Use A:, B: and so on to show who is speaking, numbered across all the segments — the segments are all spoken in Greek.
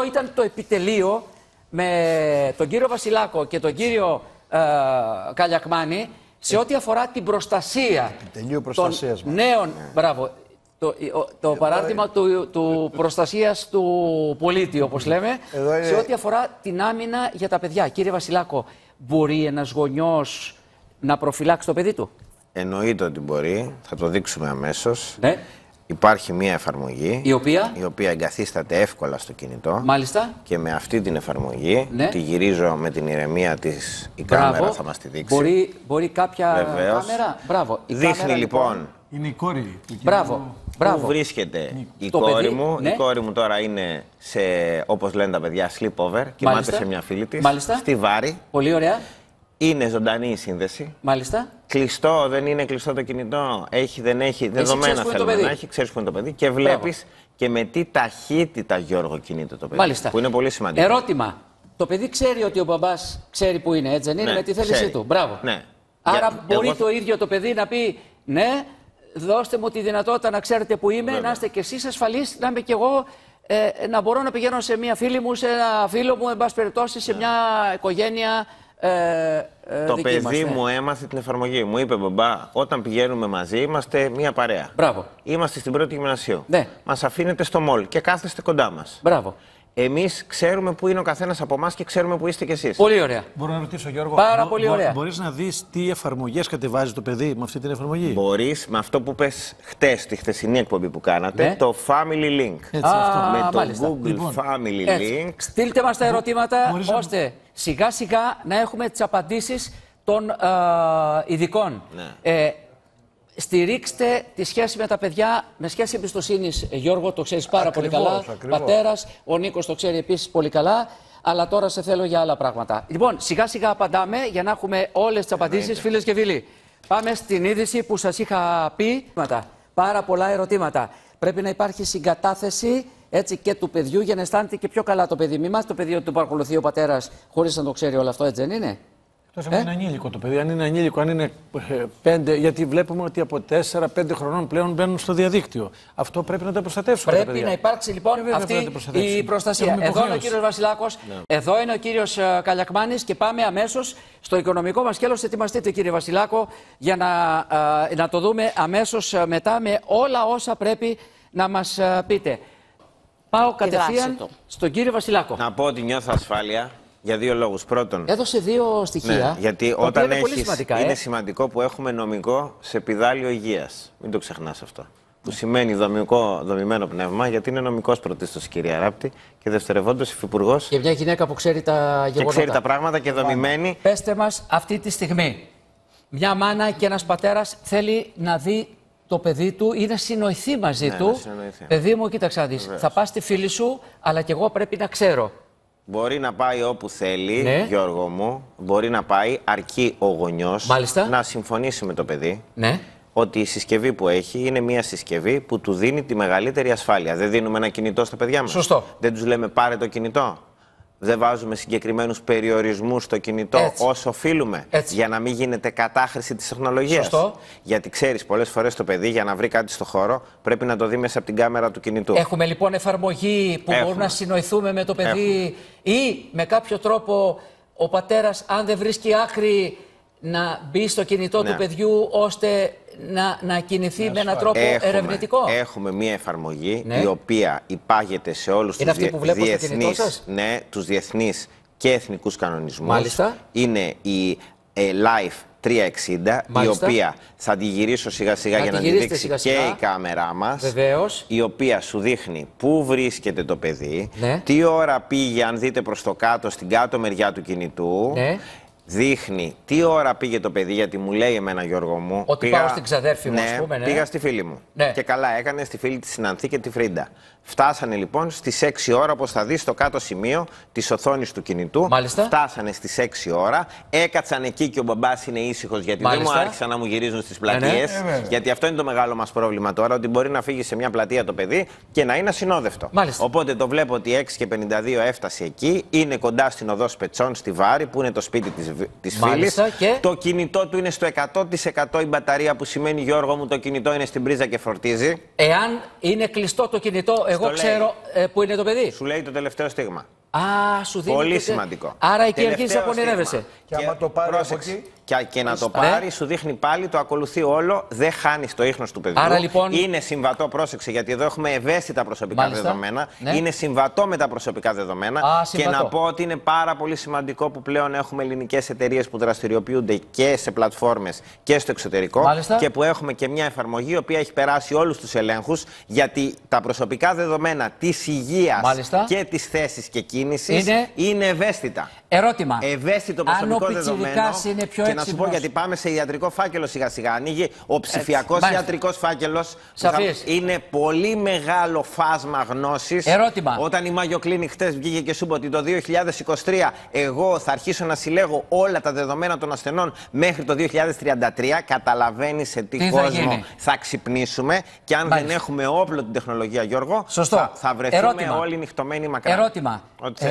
A: Αυτό ήταν το επιτελείο με τον κύριο Βασιλάκο και τον κύριο Καλιακμάνη σε ό,τι αφορά την προστασία των νέων. Μπράβο. Το παράδειγμα του προστασίας του πολίτη, όπως λέμε, σε ό,τι αφορά την άμυνα για τα παιδιά. Κύριε Βασιλάκο, μπορεί ένας γονιός να προφυλάξει το παιδί του?
B: Εννοείται ότι μπορεί. Θα το δείξουμε αμέσως.
A: Ναι.
B: Υπάρχει μια εφαρμογή η οποία εγκαθίσταται εύκολα στο κινητό.
A: Μάλιστα.
B: Και με αυτή την εφαρμογή, τη γυρίζω με την ηρεμία της, η κάμερα θα μας τη δείξει.
A: Μπορεί κάποια κάμερα. Μπράβο.
B: Δείχνει κάμερα, λοιπόν.
C: Είναι η κόρη του
A: Μπράβο.
B: Πού βρίσκεται η κόρη μου. Η κόρη μου τώρα είναι σε, όπως λένε τα παιδιά, sleepover. Κοιμάται σε μια φίλη της. Στη Βάρη.
A: Πολύ ωραία.
B: Είναι ζωντανή η σύνδεση.
A: Μάλιστα.
B: Κλειστό, δεν είναι κλειστό το κινητό. Έχει, δεν έχει. Δεδομένα θέλουμε να έχει. Ξέρεις που είναι το παιδί. Και βλέπεις και με τι ταχύτητα, Γιώργο, κινείται το παιδί.
A: Μάλιστα.
B: Που είναι πολύ σημαντικό.
A: Ερώτημα. Το παιδί ξέρει ότι ο μπαμπάς ξέρει που είναι, έτσι δεν είναι, με τη θέλησή του. Μπράβο.
B: Ναι.
A: Άρα μπορεί το ίδιο το παιδί να πει ναι, δώστε μου τη δυνατότητα να ξέρετε που είμαι, να είστε κι εσείς ασφαλείς, να είμαι κι εγώ, να μπορώ να πηγαίνω σε μια φίλη μου, σε ένα φίλο μου, εν πάση περιπτώσει, σε μια οικογένεια.
B: Το παιδί μου έμαθε την εφαρμογή. Μου είπε, μπαμπά, όταν πηγαίνουμε μαζί είμαστε μια παρέα.
A: Μπράβο.
B: Είμαστε στην πρώτη γυμνασίου.
A: Ναι.
B: Μας αφήνετε στο μολ και κάθεστε κοντά μας.
A: Μπράβο.
B: Εμείς ξέρουμε πού είναι ο καθένας από εμάς και ξέρουμε πού είστε κι εσείς.
A: Πολύ ωραία.
C: Μπορώ να ρωτήσω, Γιώργο,
A: πάρα πολύ ωραία.
C: Μπορείς να δεις τι εφαρμογές κατεβάζει το παιδί με αυτή την εφαρμογή?
B: Μπορείς, με αυτό που πες χτες, τη χθεσινή εκπομπή που κάνατε, το Family Link.
C: Έτσι,
B: με το
A: μάλιστα.
B: Google
C: Λοιπόν,
B: Family Link.
A: Στείλτε μας τα ερωτήματα, ώστε σιγά σιγά να έχουμε τις απαντήσεις των ειδικών.
B: Ναι.
A: Στηρίξτε τη σχέση με τα παιδιά με σχέση εμπιστοσύνης, Γιώργο, το ξέρεις πάρα πολύ καλά. Πατέρας, ο Νίκος το ξέρει επίσης πολύ καλά. Αλλά τώρα σε θέλω για άλλα πράγματα. Λοιπόν, σιγά σιγά απαντάμε για να έχουμε όλες τις απαντήσεις, φίλες και φίλοι. Πάμε στην είδηση που σας είχα πει. Πάρα πολλά ερωτήματα. Πρέπει να υπάρχει συγκατάθεση, έτσι, και του παιδιού για να αισθάνεται και πιο καλά το παιδί. Μη μάθει το παιδί ότι του παρακολουθεί ο πατέρας χωρίς να το ξέρει όλο αυτό, έτσι δεν είναι?
C: Εκτός αν είναι ανήλικο το παιδί, αν είναι ανήλικο, αν είναι 5, γιατί βλέπουμε ότι από 4-5 χρονών πλέον μπαίνουν στο διαδίκτυο. Αυτό πρέπει να το προστατεύσουμε.
A: Πρέπει να υπάρξει λοιπόν αυτή η προστασία. Εδώ είναι ο κύριος Βασιλάκος, εδώ είναι ο κύριος Καλιακμάνης και πάμε αμέσως στο οικονομικό μας σκέλος. Ετοιμαστείτε, κύριε Βασιλάκο, για να το δούμε αμέσως μετά με όλα όσα πρέπει να μας πείτε. Πάω κατευθείαν στον κύριο Βασιλάκο.
B: Να πω ότι νιώθω ασφάλεια. Για δύο λόγους. Πρώτον,
A: έδωσε δύο στοιχεία.
B: Ναι, γιατί όταν έχεις, είναι σημαντικό που έχουμε νομικό σε πηδάλιο υγείας. Μην το ξεχνάς αυτό. Που σημαίνει δομημένο πνεύμα, γιατί είναι νομικός πρωτίστως η κυρία Ράπτη και δευτερευόντως υφυπουργός.
A: Και μια γυναίκα που ξέρει τα γεγονότα.
B: Και ξέρει τα πράγματα και δομημένη.
A: Πέστε μας αυτή τη στιγμή. Μια μάνα και ένας πατέρας θέλει να δει το παιδί του ή να συνοηθεί μαζί του. Παιδί μου, κοίταξε να δεις. Θα πας στη φίλη σου, αλλά και εγώ πρέπει να ξέρω.
B: Μπορεί να πάει όπου θέλει, Γιώργο μου. Μπορεί να πάει, αρκεί ο γονιός να συμφωνήσει με το παιδί ότι η συσκευή που έχει είναι μια συσκευή που του δίνει τη μεγαλύτερη ασφάλεια. Δεν δίνουμε ένα κινητό στα παιδιά μας.
A: Σωστό.
B: Δεν τους λέμε πάρε το κινητό. Δεν βάζουμε συγκεκριμένους περιορισμούς στο κινητό όσο οφείλουμε για να μην γίνεται κατάχρηση της τεχνολογίας.
A: Σωστό.
B: Γιατί ξέρεις, πολλές φορές το παιδί για να βρει κάτι στο χώρο πρέπει να το δει μέσα από την κάμερα του κινητού.
A: Έχουμε λοιπόν εφαρμογή που μπορούμε να συνοηθούμε με το παιδί ή με κάποιο τρόπο ο πατέρας, αν δεν βρίσκει άκρη, να μπει στο κινητό του παιδιού ώστε να κινηθεί με έναν τρόπο ερευνητικό.
B: Έχουμε μία εφαρμογή η οποία υπάγεται σε όλους τους διεθνείς και εθνικούς κανονισμούς.
A: Μάλιστα.
B: Είναι η Life 360, η οποία θα τη γυρίσω σιγά σιγά για να τη δείξει και η κάμερά μας.
A: Βεβαίως.
B: Η οποία σου δείχνει πού βρίσκεται το παιδί, τι ώρα πήγε, αν δείτε προς το κάτω, στην κάτω μεριά του κινητού. Δείχνει τι ώρα πήγε το παιδί, γιατί μου λέει εμένα, Γιώργο μου.
A: Ότι πάω στην ξαδέρφη μου, ας πούμε.
B: Πήγα στη φίλη μου. Και καλά έκανε, στη φίλη της Νανθή και τη Φρίντα. Φτάσανε λοιπόν στις 6 ώρα, όπως θα δεις στο κάτω σημείο της οθόνης του κινητού.
A: Μάλιστα.
B: Φτάσανε στις 6 ώρα. Έκατσαν εκεί και ο μπαμπάς είναι ήσυχος, γιατί δεν μου άρχισαν να μου γυρίζουν στις πλατείες. Γιατί αυτό είναι το μεγάλο μας πρόβλημα τώρα, ότι μπορεί να φύγει σε μια πλατεία το παιδί και να είναι ασυνόδευτο. Οπότε το βλέπω ότι 6:52 έφτασε εκεί. Είναι κοντά στην οδό Σπετσών, στη Βάρη, που είναι το σπίτι της της φίλης. Και... το κινητό του είναι στο 100% η μπαταρία, που σημαίνει, Γιώργο μου, το κινητό είναι στην πρίζα και φορτίζει.
A: Εάν είναι κλειστό το κινητό, εγώ ξέρω που είναι το παιδί.
B: Σου λέει το τελευταίο στίγμα.
A: Σου δίνει.
B: Πολύ σημαντικό.
A: Άρα εκεί αρχίζει να πονηρεύεσαι.
B: Και άμα το πάρει από εκεί. Και να το πάρει, σου δείχνει πάλι, το ακολουθεί όλο, δεν χάνει το ίχνος του παιδιού.
A: Άρα, λοιπόν...
B: είναι συμβατό, πρόσεξε, γιατί εδώ έχουμε ευαίσθητα προσωπικά δεδομένα. Ναι. Είναι συμβατό με τα προσωπικά δεδομένα. Και να πω ότι είναι πάρα πολύ σημαντικό που πλέον έχουμε ελληνικές εταιρείες που δραστηριοποιούνται και σε πλατφόρμες και στο εξωτερικό.
A: Μάλιστα.
B: Και που έχουμε και μια εφαρμογή η οποία έχει περάσει όλους τους ελέγχους, γιατί τα προσωπικά δεδομένα της υγείας και της θέσης και κίνησης είναι ευαίσθητα.
A: Ερώτημα.
B: Ευαίσθητο προσωπικό δεδομένο. Είναι πιο και να σου πω, γιατί πάμε σε ιατρικό φάκελο σιγά-σιγά. Ανοίγει ο ψηφιακός ιατρικός φάκελος. Είναι πολύ μεγάλο φάσμα γνώσης.
A: Ερώτημα.
B: Όταν η Mayo Clinic χτες βγήκε και σου είπε ότι το 2023 εγώ θα αρχίσω να συλλέγω όλα τα δεδομένα των ασθενών μέχρι το 2033, καταλαβαίνεις σε τι κόσμο θα ξυπνήσουμε. Και αν δεν έχουμε όπλο την τεχνολογία, Γιώργο, θα βρεθούμε όλοι νυχτωμένοι μακριά.
A: Ερώτημα.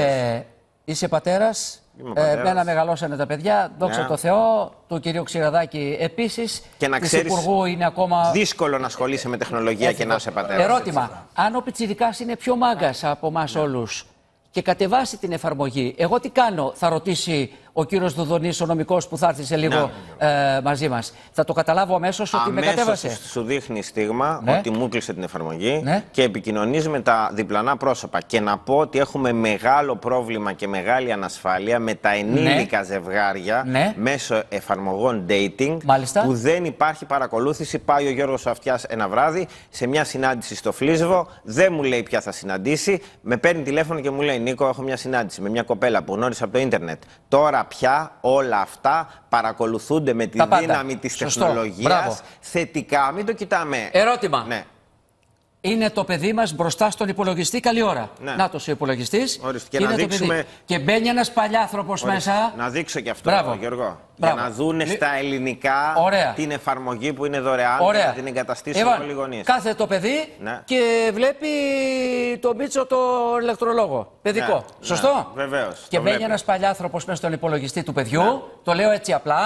A: Είσαι πατέρας, μένα μεγαλώσανε τα παιδιά, δόξα τω Θεώ, του κυρίου Ξηραδάκη επίσης.
B: Και να ξέρεις,
A: Υπουργού είναι ακόμα
B: δύσκολο να ασχολείσαι με τεχνολογία και να είσαι πατέρας.
A: Ερώτημα, αν ο πιτσιρικάς είναι πιο μάγκας από εμάς όλους και κατεβάσει την εφαρμογή, εγώ τι κάνω, θα ρωτήσει ο κύριος Δουδονής, ο νομικός που θα έρθει σε λίγο μαζί μας. Θα το καταλάβω αμέσως ότι με κατέβασε.
B: Σου δείχνει στίγμα ότι μου κλείσε την εφαρμογή και επικοινωνείς με τα διπλανά πρόσωπα. Και να πω ότι έχουμε μεγάλο πρόβλημα και μεγάλη ανασφάλεια με τα ενήλικα ζευγάρια μέσω εφαρμογών dating, που δεν υπάρχει παρακολούθηση. Πάει ο Γιώργος Αυτιάς ένα βράδυ σε μια συνάντηση στο Φλίσβο, δεν μου λέει ποια θα συναντήσει, με παίρνει τηλέφωνο και μου λέει: Νίκο, έχω μια συνάντηση με μια κοπέλα που γνώρισα από το ίντερνετ. Τώρα πια όλα αυτά παρακολουθούνται με τη δύναμη της τεχνολογίας θετικά. Μην το κοιτάμε.
A: Ερώτημα. Είναι το παιδί μας μπροστά στον υπολογιστή καλή ώρα. Νάτος ο υπολογιστής.
B: Και να δείξουμε...
A: Και μπαίνει ένας παλιάνθρωπος μέσα.
B: Να δείξω και αυτό, Γιώργο. Για να δούνε στα ελληνικά την εφαρμογή που είναι δωρεάν και να την εγκαταστήσουν όλοι οι γονείς.
A: Κάθε το παιδί και βλέπει το Μίτσο το ηλεκτρολόγο. Παιδικό. Σωστό.
B: Βεβαίως.
A: Και μπαίνει ένας παλιάνθρωπος μέσα στον υπολογιστή του παιδιού. Το λέω έτσι απλά.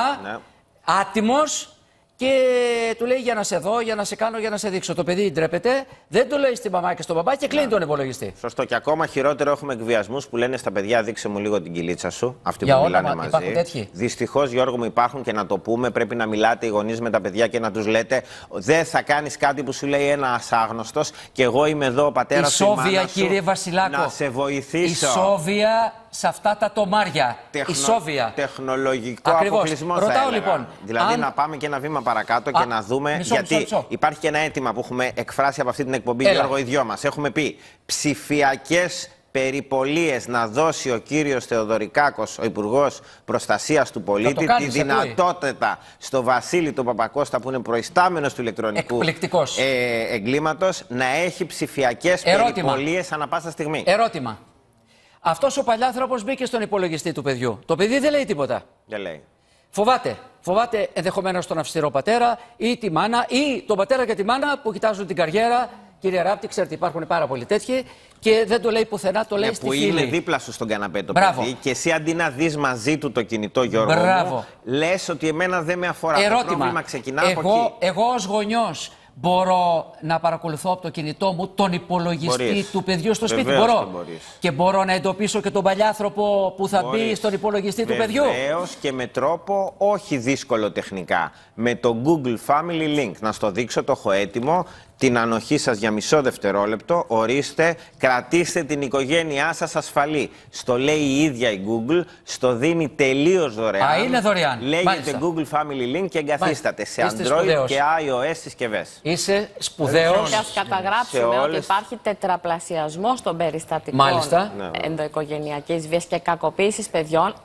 A: Άτιμος. Και του λέει: για να σε δω, για να σε κάνω, για να σε δείξω. Το παιδί ντρέπεται, δεν το λέει στην μαμά και στον μπαμπά και κλείνει τον υπολογιστή.
B: Σωστό. Και ακόμα χειρότερο, έχουμε εκβιασμούς που λένε στα παιδιά: δείξε μου λίγο την κυλίτσα σου. Αυτοί που μιλάνε μαζί. Δυστυχώς, Γιώργο μου, υπάρχουν, και να το πούμε, πρέπει να μιλάτε οι γονείς με τα παιδιά και να τους λέτε: δεν θα κάνεις κάτι που σου λέει ένας άγνωστος, και εγώ είμαι εδώ ο πατέρας σου.
A: Ισόβια, κύριε Βασιλάκο.
B: Να σε βοηθήσω.
A: Ισόβια σε αυτά τα τομάρια. Ισόβια.
B: Τεχνολογικό αποκλεισμό.
A: Ρωτάω λοιπόν.
B: Δηλαδή να πάμε και ένα βήμα παρακάτω και να δούμε. Γιατί υπάρχει και ένα αίτημα που έχουμε εκφράσει από αυτή την εκπομπή, Γιώργο, οι δυο μας. Έχουμε πει ψηφιακές περιπολίες να δώσει ο κύριος Θεοδωρικάκος, ο Υπουργός Προστασίας του Πολίτη, τη δυνατότητα στο Βασίλη τον Παπακώστα, που είναι προϊστάμενος του ηλεκτρονικού εγκλήματος, να έχει ψηφιακές περιπολίες ανά πάσα στιγμή.
A: Ερώτημα. Αυτός ο παλιάνθρωπος μπήκε στον υπολογιστή του παιδιού. Το παιδί δεν λέει τίποτα.
B: Δεν λέει.
A: Φοβάται. Φοβάται ενδεχομένως τον αυστηρό πατέρα ή τη μάνα ή τον πατέρα και τη μάνα που κοιτάζουν την καριέρα. Κύριε Ράπτη, ξέρετε, υπάρχουν πάρα πολλοί τέτοιοι και δεν το λέει πουθενά, το λέει στη φίλη.
B: Που είναι δίπλα σου στον καναπέ το παιδί και εσύ αντί να δεις μαζί του το κινητό, Γιώργο μου, λες ότι εμένα δεν με αφορά.
A: Ερώτημα.
B: Το πρόβλημα ξεκινά από εκεί.
A: Εγώ ως γονιός μπορώ να παρακολουθώ από το κινητό μου τον υπολογιστή του παιδιού στο σπίτι? Μπορώ. Και μπορώ να εντοπίσω και τον παλιάνθρωπο που θα μπει στον υπολογιστή του παιδιού.
B: Βεβαίως, και με τρόπο όχι δύσκολο τεχνικά. Με το Google Family Link. Να στο δείξω, το έχω έτοιμο. Την ανοχή σας για μισό δευτερόλεπτο. Ορίστε, κρατήστε την οικογένειά σας ασφαλή. Στο λέει η ίδια η Google, στο δίνει τελείως δωρεάν.
A: Είναι δωρεάν.
B: Λέγεται Google Family Link και εγκαθίσταται σε Android και iOS συσκευές.
A: Είσαι σπουδαίος.
D: Και ας καταγράψουμε ότι υπάρχει τετραπλασιασμός των περιστατικών ενδοοικογενειακής βίας και κακοποίησης παιδιών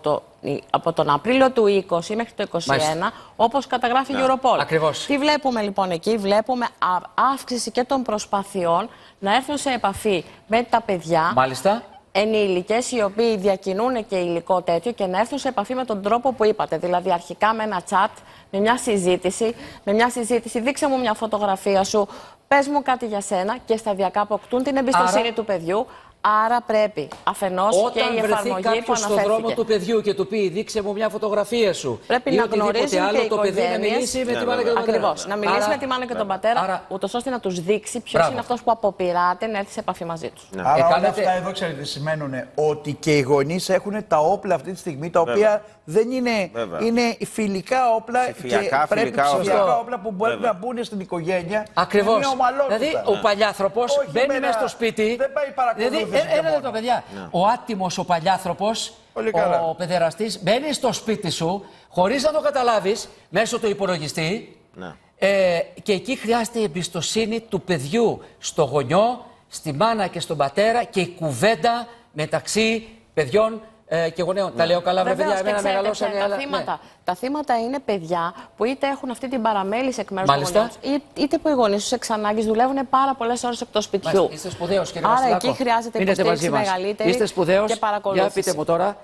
D: από τον Απρίλιο του 20 μέχρι το 2021, όπως καταγράφει η Europol.
A: Ακριβώς.
D: Τι βλέπουμε λοιπόν εκεί? Βλέπουμε αύξηση και των προσπαθειών να έρθουν σε επαφή με τα παιδιά.
A: Μάλιστα.
D: Ενήλικες οι οποίοι διακινούν και υλικό τέτοιο και να έρθουν σε επαφή με τον τρόπο που είπατε. Δηλαδή, αρχικά με ένα chat, με μια συζήτηση, δείξε μου μια φωτογραφία σου, πες μου κάτι για σένα, και σταδιακά αποκτούν την εμπιστοσύνη του παιδιού. Άρα πρέπει αφενός και η εφαρμογή που αναφέρθηκε.
A: Στον δρόμο του παιδιού και του πει δείξε μου μια φωτογραφία σου.
D: Πρέπει να γνωρίζουν
A: άλλο,
D: και οι
A: το παιδί να μιλήσει με τη μάνα και τον πατέρα.
D: Ακριβώς. Να μιλήσει με τη μάνα και τον πατέρα, ούτως ώστε να τους δείξει ποιος είναι αυτός που αποπειράται να έρθει σε επαφή μαζί τους.
E: Άρα όλα αυτά εδώ ξέρετε σημαίνουν ότι και οι γονείς έχουν τα όπλα αυτή τη στιγμή, τα οποία δεν είναι, είναι φιλικά όπλα και πρέπει ψηφιακά όπλα που μπορεί να μπουν στην οικογένεια.
A: Ακριβώς. Δηλαδή ο παλιάνθρωπος μπαίνει μέσα στο σπίτι.
E: Δεν πάει παρακολούθηση.
A: Δηλαδή, ένα λεπτό, παιδιά. Ο άτιμος, ο παλιάνθρωπος, ο παιδεραστής μπαίνει στο σπίτι σου χωρίς να το καταλάβεις μέσω του υπολογιστή. Και εκεί χρειάζεται η εμπιστοσύνη του παιδιού στο γονιό, στη μάνα και στον πατέρα και η κουβέντα μεταξύ παιδιών και γονέων. Τα λέω καλά, βέβαια, εμένα μεγαλώσαν οι άλλα.
D: Τα θύματα είναι παιδιά που είτε έχουν αυτή την παραμέληση εκ μέρους των γονιών, είτε που οι γονείς τους εξ ανάγκης δουλεύουν πάρα πολλές ώρες εκτός σπιτιού.
A: Είστε σπουδαίος, κύριε
D: Άρα
A: Βασιλάκο.
D: εκεί χρειάζεται υποστήριξη μεγαλύτερη.
A: Είστε σπουδαίος.
D: Και παρακολούθηση.
A: Για πείτε μου τώρα,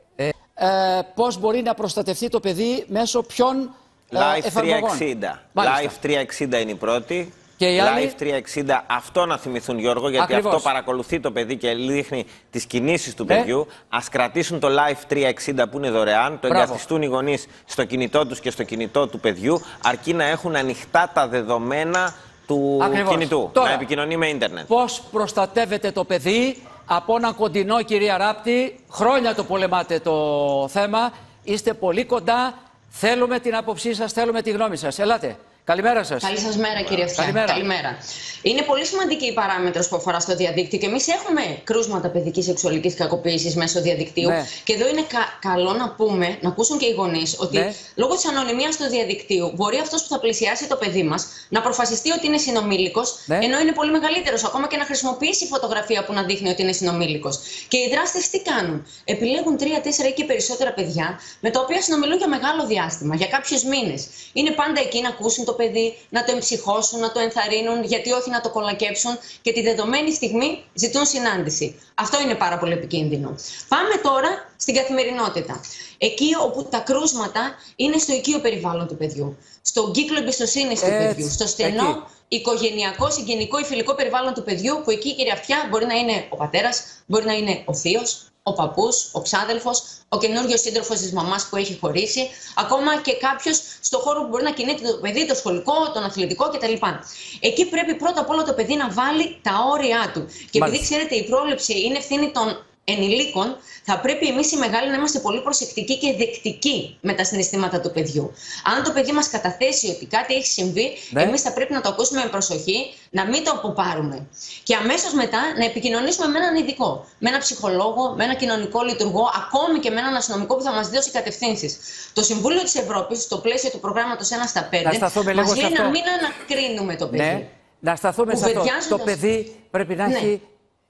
A: πώς μπορεί να προστατευτεί το παιδί μέσω ποιων εφαρμογών.
B: Live 360 είναι η πρώτη.
A: Και οι άλλοι...
B: Live 360, αυτό να θυμηθούν, Γιώργο, γιατί αυτό παρακολουθεί το παιδί και δείχνει τις κινήσεις του παιδιού. Ας κρατήσουν το Live 360 που είναι δωρεάν, το εγκαθιστούν οι γονείς στο κινητό τους και στο κινητό του παιδιού, αρκεί να έχουν ανοιχτά τα δεδομένα του κινητού, τώρα, να επικοινωνεί με ίντερνετ.
A: Πώς προστατεύεται το παιδί από έναν κοντινό, κυρία Ράπτη? Χρόνια το πολεμάτε το θέμα, είστε πολύ κοντά, θέλουμε την άποψή σας, θέλουμε τη γνώμη σας. Ελάτε. Καλημέρα σας.
F: Καλή σας μέρα, κύριε Αυτιά. Καλημέρα. Είναι πολύ σημαντική η παράμετρος που αφορά στο διαδίκτυο και εμείς έχουμε κρούσματα παιδικής σεξουαλικής κακοποίησης μέσω διαδικτύου. Και εδώ είναι καλό να πούμε, να ακούσουν και οι γονείς, ότι λόγω της ανωνυμίας του διαδικτύου μπορεί αυτός που θα πλησιάσει το παιδί μας να προφασιστεί ότι είναι συνομήλικος, ενώ είναι πολύ μεγαλύτερος, ακόμα και να χρησιμοποιήσει φωτογραφία που να δείχνει ότι είναι συνομήλικος. Και οι δράστες τι κάνουν? Επιλέγουν 3, 4 ή και περισσότερα παιδιά με τα οποία συνομιλούν για μεγάλο διάστημα, για κάποιους μήνες. Είναι πάντα εκεί να ακούσουν το παιδί, να το εμψυχώσουν, να το ενθαρρύνουν, γιατί όχι να το κολακέψουν και τη δεδομένη στιγμή ζητούν συνάντηση. Αυτό είναι πάρα πολύ επικίνδυνο. Πάμε τώρα στην καθημερινότητα. Εκεί όπου τα κρούσματα είναι στο οικείο περιβάλλον του παιδιού, στον κύκλο εμπιστοσύνης του παιδιού, στο στενό οικογενειακό, συγγενικό ή φιλικό περιβάλλον του παιδιού, που εκεί, κύριε Αυτιά, μπορεί να είναι ο πατέρας, μπορεί να είναι ο θείος, ο παππούς, ο ξάδελφος, ο καινούριος σύντροφος της μαμάς που έχει χωρίσει, ακόμα και κάποιος στο χώρο που μπορεί να κινείται το παιδί, το σχολικό, τον αθλητικό κτλ. Εκεί πρέπει πρώτα απ' όλα το παιδί να βάλει τα όρια του. Και επειδή ξέρετε, η πρόληψη είναι ευθύνη των ενηλίκων, θα πρέπει εμείς οι μεγάλοι να είμαστε πολύ προσεκτικοί και δεκτικοί με τα συναισθήματα του παιδιού. Αν το παιδί μας καταθέσει ότι κάτι έχει συμβεί, εμείς θα πρέπει να το ακούσουμε με προσοχή, να μην το αποπάρουμε. Και αμέσως μετά να επικοινωνήσουμε με έναν ειδικό, με έναν ψυχολόγο, με έναν κοινωνικό λειτουργό, ακόμη και με έναν αστυνομικό που θα μας δώσει κατευθύνσεις. Το Συμβούλιο της Ευρώπης, στο πλαίσιο του προγράμματος 1 στα 5, μας λέει να μην ανακρίνουμε το παιδί.
A: Να σταθούμε σε αυτό. Το παιδί πρέπει να έχει.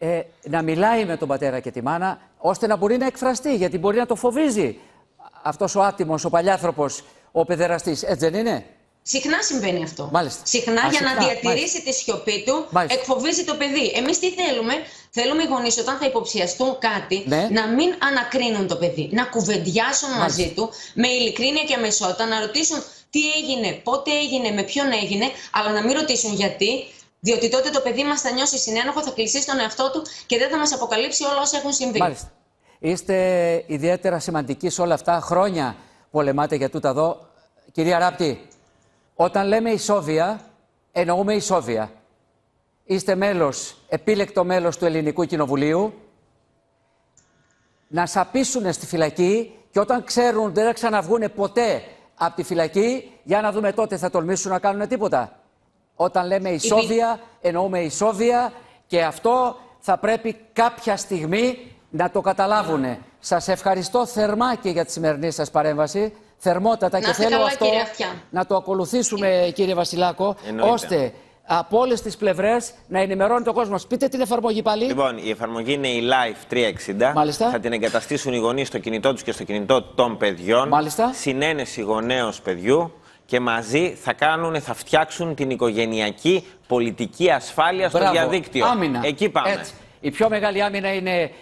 A: Να μιλάει με τον πατέρα και τη μάνα, ώστε να μπορεί να εκφραστεί, γιατί μπορεί να το φοβίζει αυτός ο άτιμος, ο παλιάνθρωπος, ο παιδεραστής. Έτσι δεν είναι?
F: Συχνά συμβαίνει αυτό.
A: Μάλιστα.
F: Συχνά για να διατηρήσει τη σιωπή του, εκφοβίζει το παιδί. Εμείς τι θέλουμε? Θέλουμε οι γονείς όταν θα υποψιαστούν κάτι να μην ανακρίνουν το παιδί, να κουβεντιάσουν μαζί του με ειλικρίνεια και αμεσότητα, να ρωτήσουν τι έγινε, πότε έγινε, με ποιον έγινε, αλλά να μην ρωτήσουν γιατί. Διότι τότε το παιδί μας θα νιώσει συνένοχο, θα κλειστεί στον εαυτό του και δεν θα μας αποκαλύψει όλα όσα έχουν συμβεί.
A: Μάλιστα. Είστε ιδιαίτερα σημαντικοί σε όλα αυτά. Χρόνια πολεμάτε για τούτα εδώ. Κυρία Ράπτη, όταν λέμε ισόβια, εννοούμε ισόβια. Είστε μέλος, επίλεκτο μέλος του Ελληνικού Κοινοβουλίου. Να σαπίσουν στη φυλακή και όταν ξέρουν ότι δεν θα ξαναβγούνε ποτέ από τη φυλακή, για να δούμε τότε θα τολμήσουν να κάνουν τίποτα. Όταν λέμε ισόβια, εννοούμε ισόβια και αυτό θα πρέπει κάποια στιγμή να το καταλάβουν. Σας ευχαριστώ θερμά και για τη σημερινή σας παρέμβαση. Θερμότατα και θέλω αυτό να το ακολουθήσουμε, κύριε Βασιλάκο, ώστε από όλες τις πλευρές να ενημερώνει τον κόσμο. Πείτε την εφαρμογή πάλι.
B: Λοιπόν, η εφαρμογή είναι η Live 360.
A: Μάλιστα.
B: Θα την εγκαταστήσουν οι γονείς στο κινητό τους και στο κινητό των παιδιών.
A: Μάλιστα.
B: Συνένεση γονέως παιδιού. Και μαζί θα φτιάξουν την οικογενειακή πολιτική ασφάλεια στο διαδίκτυο.
A: Άμυνα.
B: Εκεί πάμε.
A: Έτσι. Η πιο μεγάλη άμυνα είναι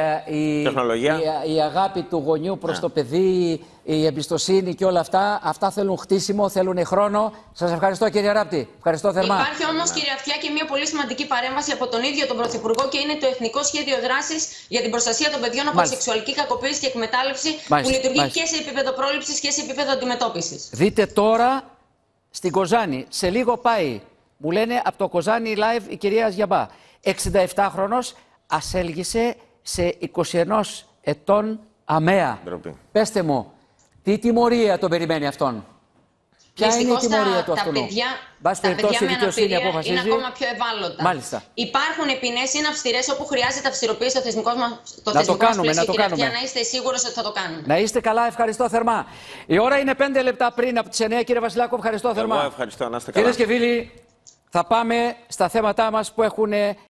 A: η αγάπη του γονιού προς το παιδί, η εμπιστοσύνη και όλα αυτά. Αυτά θέλουν χτίσιμο, θέλουν χρόνο. Σας ευχαριστώ, κύριε Ράπτη. Ευχαριστώ θερμά.
F: Υπάρχει όμως, κύριε Αυτιά, και μια πολύ σημαντική παρέμβαση από τον ίδιο τον Πρωθυπουργό και είναι το Εθνικό Σχέδιο Δράσης για την προστασία των παιδιών από σεξουαλική κακοποίηση και εκμετάλλευση, που λειτουργεί και σε επίπεδο πρόληψης και σε επίπεδο αντιμετώπισης.
A: Δείτε τώρα στην Κοζάνη, σε λίγο πάει. Μου λένε από το Κοζάνη Live η κυρία Γιαμπά. 67χρονος ασέλγησε σε 21 ετών αμαία. Πέστε μου, τι τιμωρία τον περιμένει αυτόν? Ποια είναι η τιμωρία του αυτού?
F: Τα παιδιά με αναπηρία είναι ακόμα πιο ευάλωτα.
A: Μάλιστα.
F: Υπάρχουν ποινές, είναι αυστηρές, όπου χρειάζεται αυστηροποίηση στο θεσμικό μας
A: πλαίσιο,
F: κύριε Αυτιά, να είστε σίγουρος ότι θα το κάνουμε.
A: Να είστε καλά, ευχαριστώ θερμά. Η ώρα είναι 5 λεπτά πριν από τις 9, κύριε Βασιλάκο, ευχαριστώ θερμά.
B: Εγώ ευχαριστώ, να είστε καλά.
A: Κυρίες και φίλοι, θα πάμε στα θέματά μας που έχουν